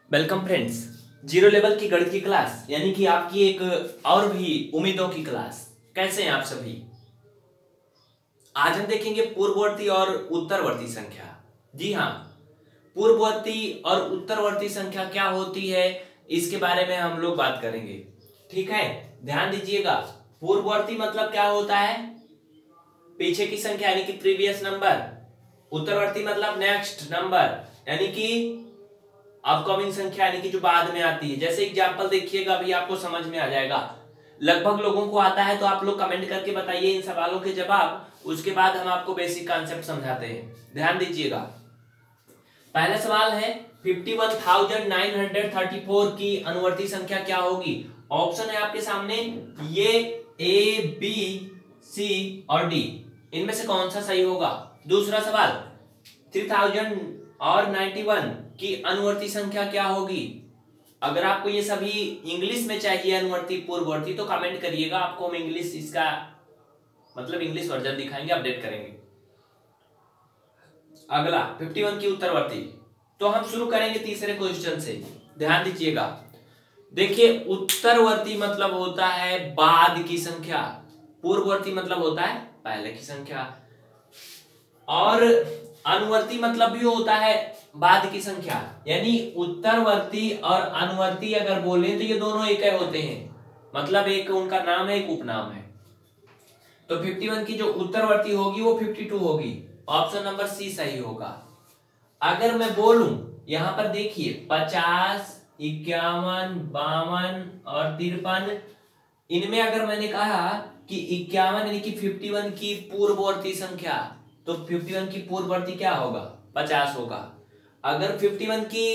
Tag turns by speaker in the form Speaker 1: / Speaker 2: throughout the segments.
Speaker 1: Welcome friends. Zero level की गणित की क्लास यानी कि आपकी एक और भी उम्मीदों की क्लास। कैसे हैं आप सभी? आज हम देखेंगे पूर्ववर्ती और उत्तरवर्ती संख्या। जी हाँ, पूर्ववर्ती और उत्तरवर्ती संख्या क्या होती है इसके बारे में हम लोग बात करेंगे। ठीक है, ध्यान दीजिएगा। पूर्ववर्ती मतलब क्या होता है? पीछे की संख्या यानी कि प्रीवियस नंबर। उत्तरवर्ती मतलब नेक्स्ट नंबर यानी कि अपकमिंग संख्या यानी कि जो बाद में आती है। जैसे एग्जांपल देखिएगा, अभी आपको समझ में आ जाएगा। लगभग लोगों को आता है तो आप लोग कमेंट करके बताइए इन सवालों के जवाब। उसके बाद हम आपको बेसिक कॉन्सेप्ट समझाते हैं। ध्यान दीजिएगा। पहला सवाल है 51,934 की अनुवर्ती संख्या क्या होगी? ऑप्शन है आपके सामने, ये ए बी सी और डी। इनमें से कौन सा सही होगा? दूसरा सवाल 3091 की अनुवर्ती संख्या क्या होगी? अगर आपको ये सभी इंग्लिश में चाहिए अनुवर्ती पूर्ववर्ती तो कमेंट करिएगा, आपको हम इंग्लिश इसका मतलब इंग्लिश वर्जन दिखाएंगे, अपडेट करेंगे। अगला 51 की उत्तरवर्ती। तो हम शुरू करेंगे तीसरे क्वेश्चन से। ध्यान दीजिएगा। देखिए, उत्तरवर्ती मतलब होता है बाद की संख्या, पूर्ववर्ती मतलब होता है पहले की संख्या, और अनुवर्ती मतलब भी होता है बाद की संख्या। यानी उत्तरवर्ती और अनुवर्ती अगर बोले तो ये दोनों एक ही होते हैं, मतलब एक उनका नाम है, एक उपनाम है। तो 51 की जो उत्तरवर्ती होगी वो 52 होगी। ऑप्शन नंबर सी सही होगा। अगर मैं बोलूं यहां पर देखिए 50, 51, 52 और 53, इनमें अगर मैंने कहा कि 51 यानी कि 51 की पूर्ववर्ती संख्या, तो 51 की पूर्ववर्ती क्या होगा? 50 होगा। अगर 51 की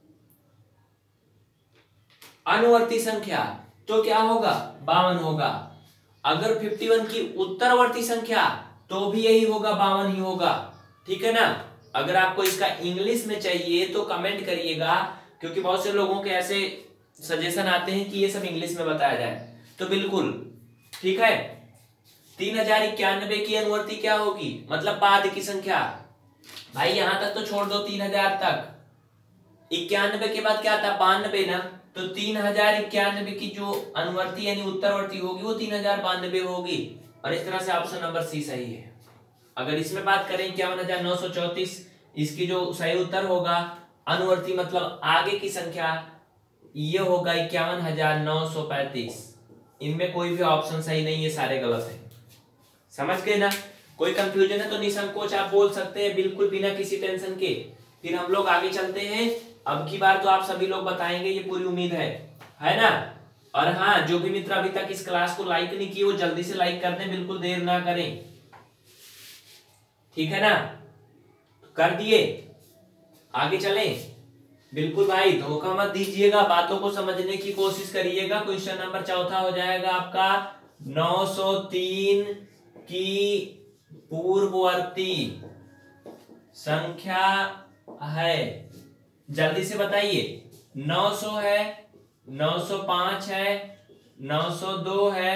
Speaker 1: अनुवर्ती संख्या तो क्या होगा? 52 होगा। अगर 51 की उत्तरवर्ती संख्या तो भी यही होगा, 52 ही होगा। ठीक है ना? अगर आपको इसका इंग्लिश में चाहिए तो कमेंट करिएगा, क्योंकि बहुत से लोगों के ऐसे सजेशन आते हैं कि ये सब इंग्लिश में बताया जाए। तो बिल्कुल ठीक है। 3091 की अनुवर्ती क्या होगी? मतलब बाद की संख्या। भाई यहां तक तो छोड़ दो, 3000 तक। 91 के बाद क्या था? 92 ना। तो 3091 की जो अनुवर्ती यानी उत्तरवर्ती होगी वो 3092 होगी। और इस तरह से ऑप्शन नंबर सी सही है। अगर इसमें बात करें 51,934, इसकी जो सही उत्तर होगा अनुवर्ती मतलब आगे की संख्या, ये होगा 51,935। इनमें कोई भी ऑप्शन सही नहीं है, सारे गलत है। समझ गए ना? कोई कंफ्यूजन है तो निसंकोच आप बोल सकते हैं, बिल्कुल बिना किसी टेंशन के। फिर हम लोग आगे चलते हैं। अब की बार तो आप सभी लोग बताएंगे, ये पूरी उम्मीद है ना? और हाँ, जो भी मित्र अभी तक इस क्लास को लाइक नहीं किए वो जल्दी से लाइक कर दें, बिल्कुल देर ना करें। ठीक है ना? कर दिए? आगे चलें। बिल्कुल भाई, धोखा मत दीजिएगा, बातों को समझने की कोशिश करिएगा। क्वेश्चन नंबर चौथा हो जाएगा आपका 903 की पूर्ववर्ती संख्या है। जल्दी से बताइए। 900 है, 905 है, 902 है,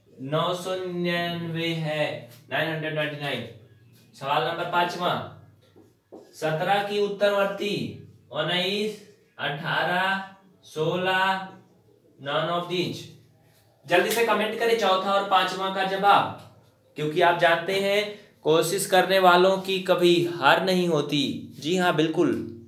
Speaker 1: 999 है, 999। सवाल नंबर 5वां 17 की उत्तरवर्ती 19, 18, 16, नॉन ऑफ दीज। जल्दी से कमेंट करें चौथा और 5वां का जवाब, क्योंकि आप जानते हैं कोशिश करने वालों की कभी हार नहीं होती। जी हाँ, बिल्कुल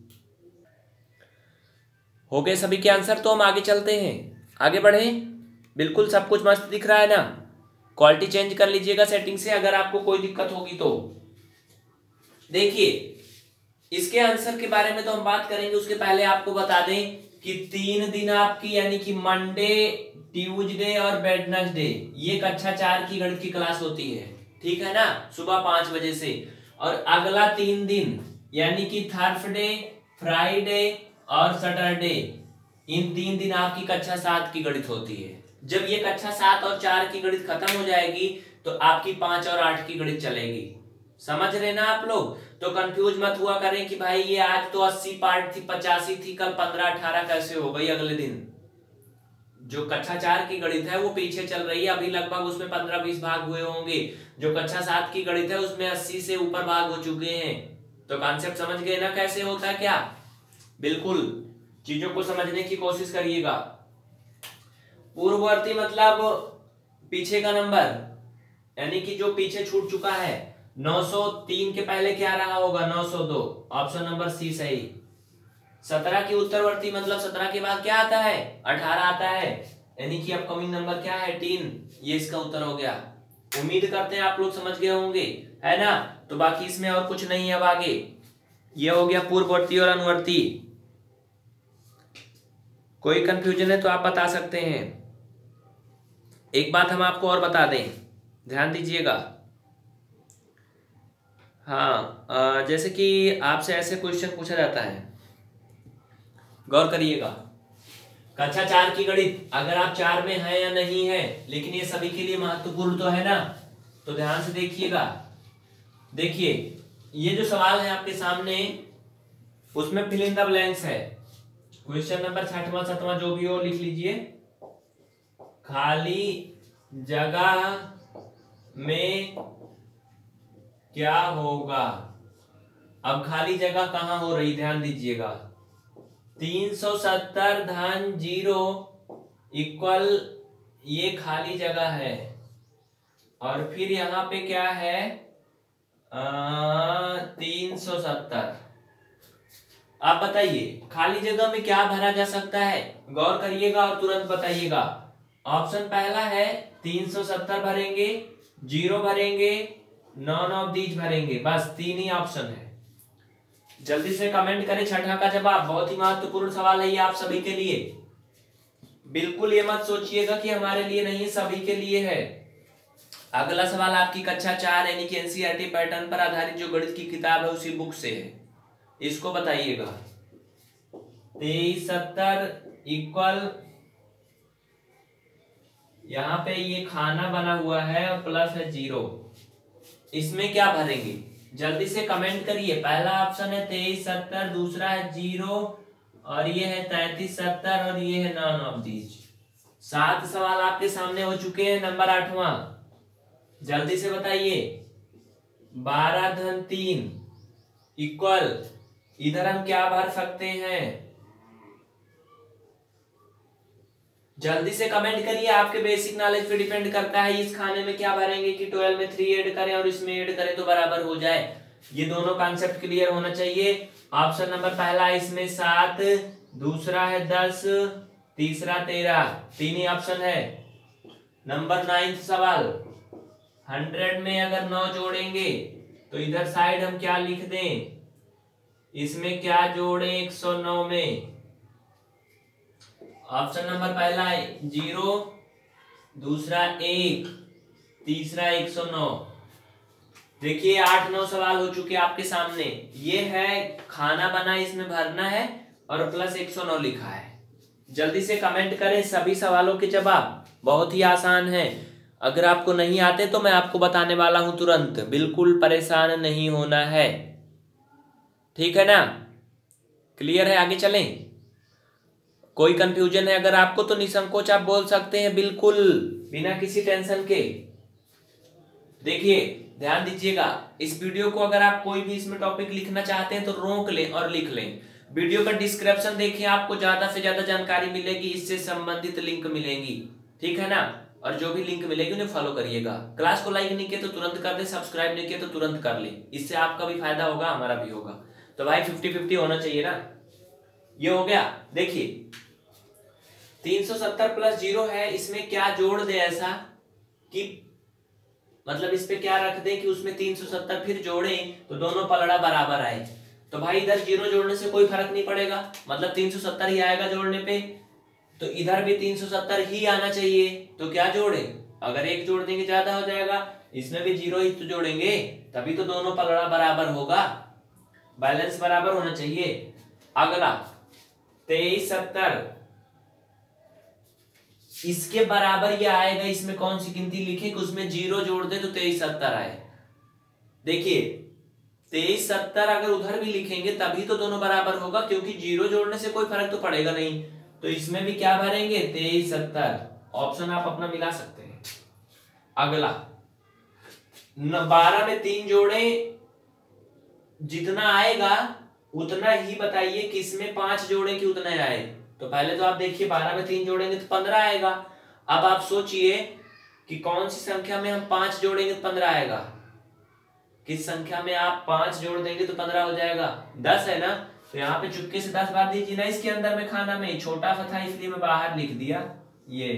Speaker 1: हो गए सभी के आंसर। तो हम आगे चलते हैं, आगे बढ़े। बिल्कुल सब कुछ मस्त दिख रहा है ना? क्वालिटी चेंज कर लीजिएगा सेटिंग से अगर आपको कोई दिक्कत होगी तो। देखिए, इसके आंसर के बारे में तो हम बात करेंगे, उसके पहले आपको बता दें कि 3 दिन आपकी यानी कि मंडे, ट्यूसडे और वेडनेसडे, ये कक्षा 4 की गणित की क्लास होती है। ठीक है ना? सुबह 5 बजे से। और अगला 3 दिन यानी कि थर्सडे, फ्राइडे और सैटरडे, इन 3 दिन आपकी कक्षा 7 की गणित होती है। जब ये कक्षा 7 और 4 की गणित खत्म हो जाएगी तो आपकी 5 और 8 की गणित चलेगी। समझ रहे ना आप लोग? तो कंफ्यूज मत हुआ करें कि भाई ये आज तो 80 पार्ट थी, 85 थी, कल 15 18 कैसे हो गई अगले दिन। जो कक्षा 4 की गणित है वो पीछे चल रही है, अभी लगभग उसमें 15-20 भाग हुए होंगे। जो कक्षा 7 की गणित है उसमें 80 से ऊपर भाग हो चुके हैं। तो कॉन्सेप्ट समझ गए ना कैसे होता है क्या? बिल्कुल। चीजों को समझने की कोशिश करिएगा। पूर्ववर्ती मतलब पीछे का नंबर, यानी कि जो पीछे छूट चुका है। 903 के पहले क्या रहा होगा? 902। ऑप्शन नंबर सी सही। 17 की उत्तरवर्ती मतलब 17 के बाद क्या आता है? 18 आता है, यानी कि अपकमिंग नंबर क्या है? 3। ये इसका उत्तर हो गया। उम्मीद करते हैं आप लोग समझ गए होंगे, है ना। तो बाकी इसमें और कुछ नहीं है। अब आगे ये हो गया पूर्ववर्ती और अनुवर्ती। कोई कंफ्यूजन है तो आप बता सकते हैं। एक बात हम आपको और बता दें, ध्यान दीजिएगा। हाँ, जैसे कि आपसे ऐसे क्वेश्चन पूछा जाता है, गौर करिएगा। कक्षा 4 की गणित, अगर आप 4 में है या नहीं है, लेकिन ये सभी के लिए महत्वपूर्ण तो है ना, तो ध्यान से देखिएगा। देखिए ये जो सवाल है आपके सामने, उसमें फिल इन द ब्लैंक्स है। क्वेश्चन नंबर 6वां 7वां जो भी हो लिख लीजिए। खाली जगह में क्या होगा? अब खाली जगह कहां हो रही, ध्यान दीजिएगा। 370 धन 0 इक्वल ये खाली जगह है, और फिर यहां पे क्या है? 370। आप बताइए खाली जगह में क्या भरा जा सकता है? गौर करिएगा और तुरंत बताइएगा। ऑप्शन पहला है 370 भरेंगे, 0 भरेंगे, नॉन ऑफ दीज भरेंगे, बस 3 ही ऑप्शन है। जल्दी से कमेंट करें छठा का जवाब। बहुत ही महत्वपूर्ण सवाल है ये आप सभी के लिए। बिल्कुल ये मत सोचिएगा कि हमारे लिए नहीं, सभी के लिए है। अगला सवाल आपकी कक्षा 4 यानी कि एनसीईआरटी पैटर्न पर आधारित जो गणित की किताब है उसी बुक से है, इसको बताइएगा। 2370 इक्वल, यहां पे ये खाना बना हुआ है और प्लस है 0, इसमें क्या भरेंगे? जल्दी से कमेंट करिए। पहला ऑप्शन है 2370, दूसरा है 0, और ये है 3370, और ये है नॉन ऑफ दीज। 7 सवाल आपके सामने हो चुके हैं। नंबर 8वां, जल्दी से बताइए। 12 धन 3 इक्वल, इधर हम क्या भर सकते हैं? जल्दी से कमेंट करिए। आपके बेसिक नॉलेज पे डिपेंड करता है इस खाने में क्या भरेंगे कि 12 में 3 ऐड करें और इसमें ऐड करें तो बराबर हो जाए। ये दोनों कॉन्सेप्ट क्लियर होना चाहिए। ऑप्शन नंबर पहला इसमें 7, दूसरा है 10, तीसरा 13, 3 ही ऑप्शन है। नंबर 9 सवाल, 100 में अगर 9 जोड़ेंगे तो इधर साइड हम क्या लिख दें? इसमें क्या जोड़ें 109 में? ऑप्शन नंबर पहला 0, दूसरा 1, तीसरा 109। देखिए 8-9 सवाल हो चुके आपके सामने। ये है खाना बना, इसमें भरना है और प्लस 109 लिखा है। जल्दी से कमेंट करें सभी सवालों के जवाब। बहुत ही आसान है। अगर आपको नहीं आते तो मैं आपको बताने वाला हूं तुरंत, बिल्कुल परेशान नहीं होना है, ठीक है ना। क्लियर है? आगे चलें। कोई कंफ्यूजन है अगर आपको तो निसंकोच आप बोल सकते हैं, बिल्कुल बिना किसी टेंशन के। देखिए ध्यान दीजिएगा, इस वीडियो को अगर आप कोई भी इसमें टॉपिक लिखना चाहते हैं तो रोक लें और लिख लें। वीडियो का डिस्क्रिप्शन देखिए, आपको ज्यादा से ज्यादा जानकारी मिलेगी, इससे संबंधित लिंक मिलेंगी, ठीक है ना। और जो भी लिंक मिलेगी उन्हें फॉलो करिएगा। क्लास को लाइक नहीं किया तो तुरंत कर दे, सब्सक्राइब नहीं किया तो तुरंत कर ले, इससे आपका भी फायदा होगा, हमारा भी होगा। तो भाई 50-50 होना चाहिए ना। ये हो गया। देखिए 370 प्लस 0 है, इसमें क्या जोड़ दे ऐसा कि मतलब इस पे क्या रख दे कि उसमें 370 फिर जोड़े तो दोनों पलड़ा बराबर आए। तो भाई इधर 0 जोड़ने से कोई फर्क नहीं पड़ेगा, मतलब 370 ही आएगा जोड़ने पे, तो इधर भी 370 ही आना चाहिए। तो क्या जोड़े? अगर 1 जोड़ देंगे ज्यादा हो जाएगा, इसमें भी 0 ही तो जोड़ेंगे, तभी तो दोनों पलड़ा बराबर होगा, बैलेंस बराबर होना चाहिए। अगला 2370, इसके बराबर ये आएगा। इसमें कौन सी गिनती लिखे कि उसमें 0 जोड़ दे तो 2370 आए। देखिए 2370 अगर उधर भी लिखेंगे तभी तो दोनों बराबर होगा, क्योंकि 0 जोड़ने से कोई फर्क तो पड़ेगा नहीं। तो इसमें भी क्या भरेंगे? 2370। ऑप्शन आप अपना मिला सकते हैं। अगला 12 में 3 जोड़े, जितना आएगा उतना ही बताइए कि इसमें 5 जोड़े कि उतना आए। तो पहले तो आप देखिए 12 में 3 जोड़ेंगे तो 15 आएगा। अब आप सोचिए कि कौन सी संख्या में हम 5 जोड़ेंगे तो 15 आएगा। किस संख्या में आप 5 जोड़ देंगे तो 15 हो जाएगा? 10 है ना, तो यहाँ पे चुपके से 10 बार दीजिए ना इसके अंदर में खाना में। छोटा सा था इसलिए मैं बाहर लिख दिया ये।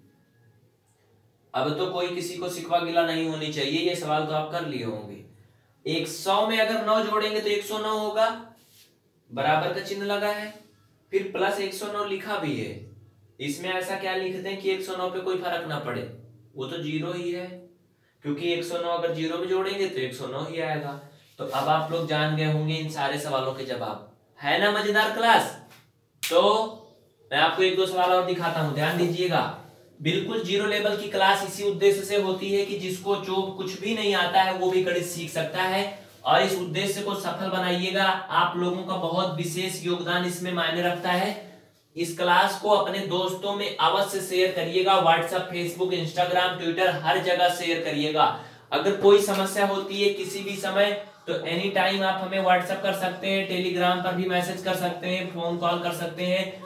Speaker 1: अब तो कोई किसी को शिकवा गिला नहीं होनी चाहिए, ये सवाल तो आप कर लिए होंगे। 100 में अगर 9 जोड़ेंगे तो 109 होगा, बराबर का चिन्ह लगा है, फिर प्लस 109 लिखा भी है। इसमें ऐसा क्या लिखते हैं कि 109 पे कोई फर्क ना पड़े, वो तो 0 ही है, क्योंकि 109 अगर 0 में जोड़ेंगे तो 109 ही आएगा। तो अब आप लोग जान गए होंगे इन सारे सवालों के जवाब। है ना मजेदार क्लास? तो मैं आपको 1-2 सवाल और दिखाता हूं, ध्यान दीजिएगा। बिल्कुल जीरो लेवल की क्लास इसी उद्देश्य से होती है कि जिसको जो कुछ भी नहीं आता है वो भी गणित सीख सकता है, और इस उद्देश्य को सफल बनाइएगा। आप लोगों का बहुत विशेष योगदान इसमें मायने रखता है। इस क्लास को अपने दोस्तों में अवश्य शेयर करिएगा, व्हाट्सएप, फेसबुक, इंस्टाग्राम, ट्विटर, हर जगह शेयर करिएगा। अगर कोई समस्या होती है किसी भी समय तो एनी टाइम आप हमें व्हाट्सएप कर सकते हैं, टेलीग्राम पर भी मैसेज कर सकते हैं, फोन कॉल कर सकते हैं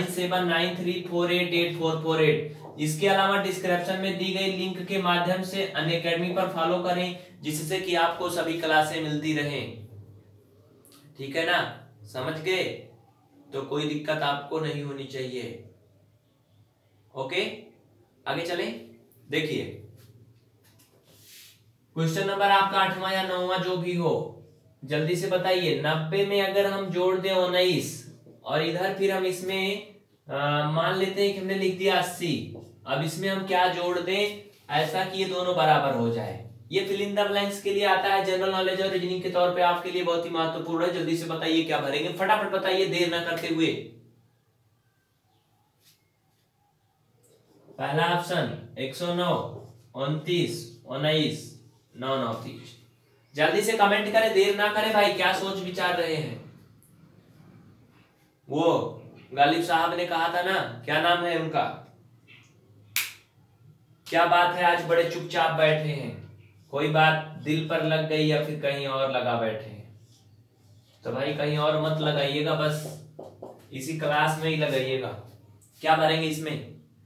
Speaker 1: 9793488448। इसके अलावा डिस्क्रिप्शन में दी गई लिंक के माध्यम से अनअकैडमी पर फॉलो करें, जिससे कि आपको सभी क्लासें मिलती रहें। ठीक है ना, समझ गए? तो कोई दिक्कत आपको नहीं होनी चाहिए। ओके, आगे चलें। देखिए क्वेश्चन नंबर आपका 8वां या 9वां जो भी हो, जल्दी से बताइए। 90 में अगर हम जोड़ दें 19 और इधर फिर हम इसमें मान लेते हैं कि हमने लिख दिया 80। अब इसमें हम क्या जोड़ दें ऐसा कि ये दोनों बराबर हो जाए। ये फिल इन द ब्लैंक्स के लिए आता है, जनरल नॉलेज और रीजनिंग के तौर पे आपके लिए बहुत ही महत्वपूर्ण है। जल्दी से बताइए क्या भरेंगे, फटाफट बताइए देर ना करते हुए। पहला ऑप्शन 109, 29, 19, 9, 9, 30। जल्दी से कमेंट करें, देर ना करें भाई, क्या सोच विचार रहे हैं। वो गालिब साहब ने कहा था ना, क्या नाम है उनका, क्या बात है आज बड़े चुपचाप बैठे हैं, कोई बात दिल पर लग गई या फिर कहीं और लगा बैठे हैं? तो भाई कहीं और मत लगाइएगा, बस इसी क्लास में ही लगाइएगा। क्या भरेंगे इसमें?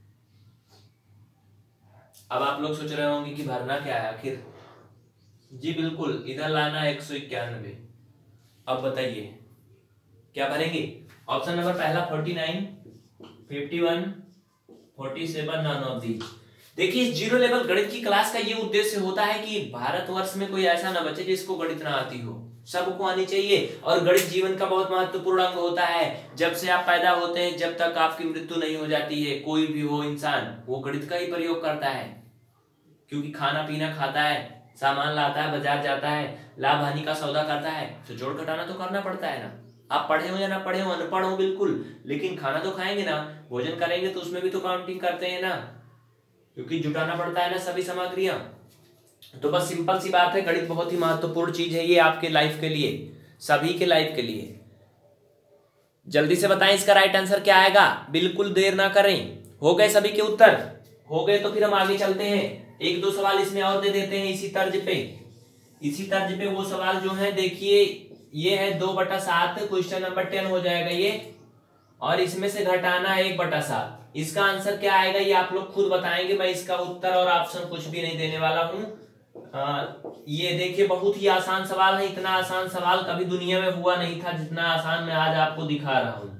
Speaker 1: अब आप लोग सोच रहे होंगे कि भरना क्या है आखिर। जी बिल्कुल, इधर लाना है 191। अब बताइए क्या भरेंगे। ऑप्शन नंबर पहला 49, 51, 47, नन ऑफ दीज। देखिए इस जीरो लेवल गणित की क्लास का ये उद्देश्य होता है कि भारतवर्ष में कोई ऐसा ना बचे जिसको गणित ना आती हो, सबको आनी चाहिए। और गणित जीवन का बहुत महत्वपूर्ण अंग होता है। जब से आप पैदा होते हैं जब तक आपकी मृत्यु नहीं हो जाती है, कोई भी हो इंसान, वो गणित का ही प्रयोग करता है, क्योंकि खाना पीना खाता है, सामान लाता है, बाजार जाता है, लाभ हानि का सौदा करता है, तो जोड़ घटाना तो करना पड़ता है ना। आप पढ़े हो या ना पढ़े हो, अनपढ़ हो बिल्कुल, लेकिन खाना तो खाएंगे ना, भोजन करेंगे तो उसमें भी तो काउंटिंग करते हैं ना, क्योंकि जुटाना पड़ता है ना सभी सामग्रियां। तो बस सिंपल सी बात है, गणित बहुत ही महत्वपूर्ण चीज है ये आपके लाइफ के लिए, सभी के लाइफ के लिए। जल्दी से बताएं इसका राइट आंसर क्या आएगा, बिल्कुल देर ना करें। हो गए सभी के उत्तर? हो गए तो फिर हम आगे चलते हैं। 1-2 सवाल इसमें और दे देते हैं इसी तर्ज पे। वो सवाल जो है देखिए, ये है 2/7, क्वेश्चन नंबर 10 हो जाएगा ये, और इसमें से घटाना है 1/7। इसका आंसर क्या आएगा ये आप लोग खुद बताएंगे, मैं इसका उत्तर और ऑप्शन कुछ भी नहीं देने वाला हूं। ये देखिए बहुत ही आसान सवाल है, इतना आसान सवाल कभी दुनिया में हुआ नहीं था जितना आसान मैं आज आपको दिखा रहा हूं।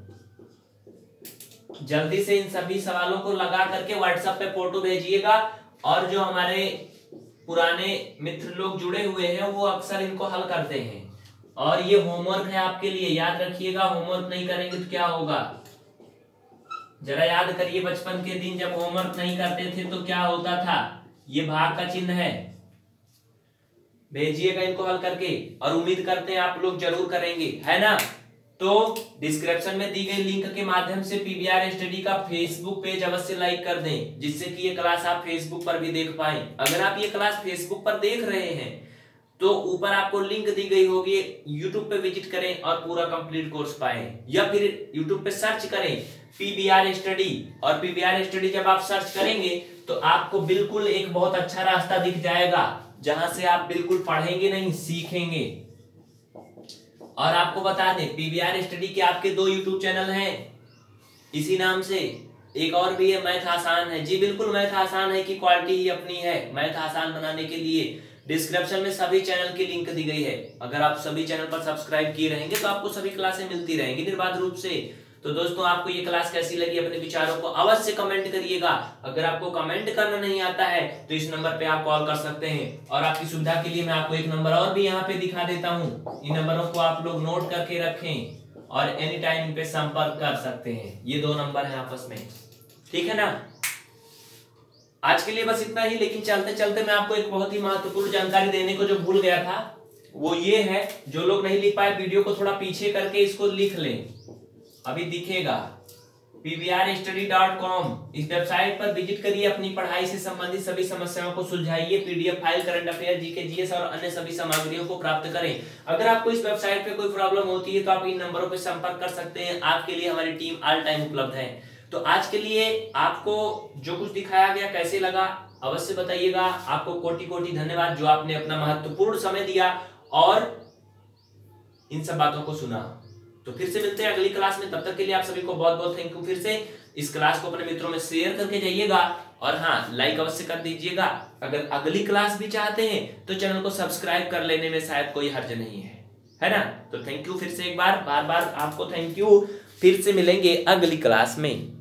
Speaker 1: जल्दी से इन सभी सवालों को लगा करके व्हाट्सएप पे फोटो भेजिएगा, और जो हमारे पुराने मित्र लोग जुड़े हुए हैं वो अक्सर इनको हल करते हैं। और ये होमवर्क है आपके लिए, याद रखिएगा। होमवर्क नहीं करेंगे तो क्या होगा, जरा याद करिए बचपन के दिन जब होमवर्क नहीं करते थे तो क्या होता था। ये भाग का चिन्ह है, भेजिएगा इनको हल करके, और उम्मीद करते हैं आप लोग जरूर करेंगे, है ना। तो डिस्क्रिप्शन में दी गई लिंक के माध्यम से पीवीआर स्टडी का फेसबुक पेज अवश्य लाइक कर दें, जिससे कि ये क्लास आप फेसबुक पर भी देख पाएं। अगर आप ये क्लास फेसबुक पर देख रहे हैं तो ऊपर आपको लिंक दी गई होगी, यूट्यूब पे विजिट करें और पूरा कंप्लीट कोर्स पाएं, या फिर यूट्यूब पे सर्च करें पीवीआर स्टडी, और पीवीआर स्टडी जब आप सर्च करेंगे तो आपको बिल्कुल एक बहुत अच्छा रास्ता दिख जाएगा, जहां से आप बिल्कुल पढ़ेंगे नहीं, सीखेंगे। और आपको बता दें पीवीआर स्टडी के आपके 2 यूट्यूब चैनल हैं इसी नाम से, एक और भी है मैथ आसान है। जी बिल्कुल, मैथ आसान है की क्वालिटी ही अपनी है। मैथ आसान बनाने के लिए डिस्क्रिप्शन में सभी चैनल की लिंक दी गई है। अगर आप सभी चैनल पर सब्सक्राइब किए रहेंगे तो आपको सभी क्लासें मिलती रहेंगी निर्बाध रूप से। तो दोस्तों आपको ये क्लास कैसी लगी अपने विचारों को अवश्य कमेंट करिएगा। अगर आपको कमेंट करना नहीं आता है तो इस नंबर पे आप कॉल कर सकते हैं, और आपकी सुविधा के लिए मैं आपको एक नंबर और भी यहाँ पे दिखा देता हूँ। इन नंबरों को आप लोग नोट करके रखें और एनी टाइम इन पे संपर्क कर सकते हैं। ये 2 नंबर है आपस में, ठीक है ना। आज के लिए बस इतना ही, लेकिन चलते चलते मैं आपको एक बहुत ही महत्वपूर्ण जानकारी देने को जो भूल गया था वो ये है, जो लोग नहीं लिख पाए वीडियो को थोड़ा पीछे करके इसको लिख लें। अभी दिखेगा pvrstudy.com, इस वेबसाइट पर विजिट करिए, अपनी पढ़ाई से संबंधित सभी समस्याओं को सुलझाइए, PDF file, current affair, GK, GS और अन्य सभी सामग्रियों को प्राप्त करें। अगर आपको इस वेबसाइट पे कोई प्रॉब्लम होती है तो आप इन नंबरों पर संपर्क कर सकते हैं। आपके लिए हमारी टीम ऑल टाइम उपलब्ध है। तो आज के लिए आपको जो कुछ दिखाया गया कैसे लगा अवश्य बताइएगा। आपको कोटि कोटि धन्यवाद जो आपने अपना महत्वपूर्ण समय दिया और इन सब बातों को सुना। तो फिर से मिलते हैं अगली क्लास में, तब तक के लिए आप सभी को बहुत बहुत थैंक यू। फिर से इस क्लास को अपने मित्रों में शेयर करके जाइएगा और हाँ लाइक अवश्य कर दीजिएगा। अगर अगली क्लास भी चाहते हैं तो चैनल को सब्सक्राइब कर लेने में शायद कोई हर्ज नहीं है ना। तो थैंक यू फिर से एक बार, बार बार आपको थैंक यू। फिर से मिलेंगे अगली क्लास में।